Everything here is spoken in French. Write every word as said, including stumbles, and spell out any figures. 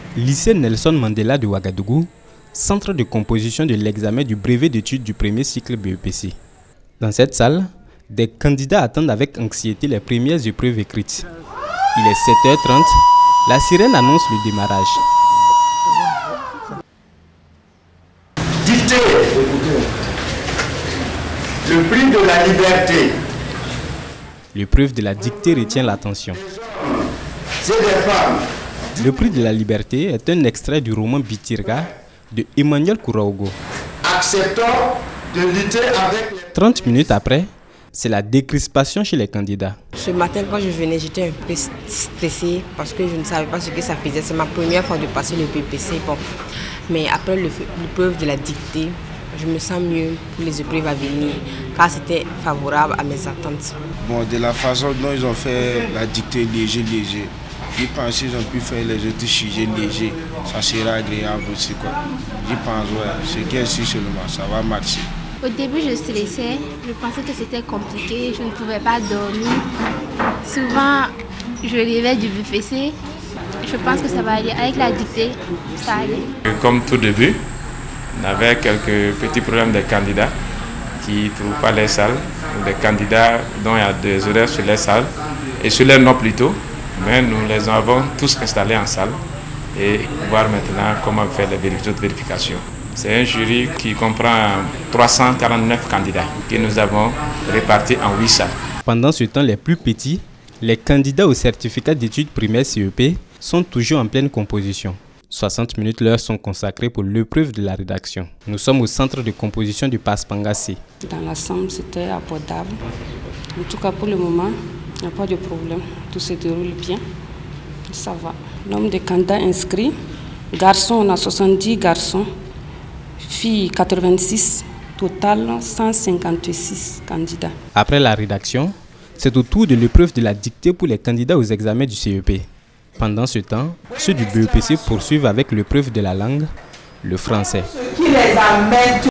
Lycée Nelson Mandela de Ouagadougou, centre de composition de l'examen du brevet d'études du premier cycle B E P C. Dans cette salle, des candidats attendent avec anxiété les premières épreuves écrites. Il est sept heures trente, la sirène annonce le démarrage. Dictée. Le prix de la liberté. L'épreuve de la dictée retient l'attention. C'est des femmes. Le prix de la liberté est un extrait du roman Bitirga de Emmanuel Kouraogo. Acceptons de lutter avec les... trente minutes après, c'est la décrispation chez les candidats. Ce matin, quand je venais, j'étais un peu stressée parce que je ne savais pas ce que ça faisait. C'est ma première fois de passer le B E P C. Bon. Mais après l'épreuve de la dictée, je me sens mieux pour les épreuves à venir, car c'était favorable à mes attentes. Bon, de la façon dont ils ont fait la dictée léger, léger, je pense qu'ils ont pu faire les autres sujets légers. Ça sera agréable aussi, quoi. Je pense, ouais, c'est bien si seulement, ça va marcher. Au début, je stressais, je pensais que c'était compliqué, je ne pouvais pas dormir. Souvent, je rêvais du B E P C. Je pense que ça va aller. Avec la dictée, ça allait. Comme tout début, on avait quelques petits problèmes de candidats qui ne trouvent pas les salles, des candidats dont il y a des horaires sur les salles, et sur les noms plutôt, mais nous les avons tous installés en salle et voir maintenant comment faire les autres vérifications. C'est un jury qui comprend trois cent quarante-neuf candidats que nous avons répartis en huit salles. Pendant ce temps, les plus petits, les candidats au certificat d'études primaires C E P, sont toujours en pleine composition. soixante minutes leur sont consacrées pour l'épreuve de la rédaction. Nous sommes au centre de composition du Paspanga-C. Dans l'ensemble, c'était abordable. En tout cas, pour le moment, il n'y a pas de problème. Tout se déroule bien. Ça va. Nombre de candidats inscrits. Garçons, on a soixante-dix garçons. Filles, quatre-vingt-six. Total, cent cinquante-six candidats. Après la rédaction, c'est au tour de l'épreuve de la dictée pour les candidats aux examens du C E P. Pendant ce temps, ceux du B E P C poursuivent avec l'épreuve de la langue, le français.